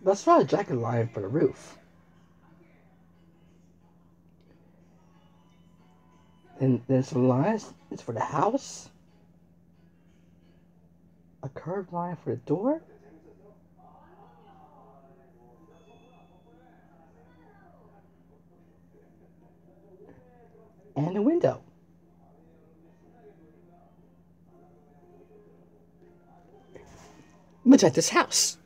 Let's draw a jagged line for the roof. And then some lines is for the house. A curved line for the door. And a window. Magenta's house.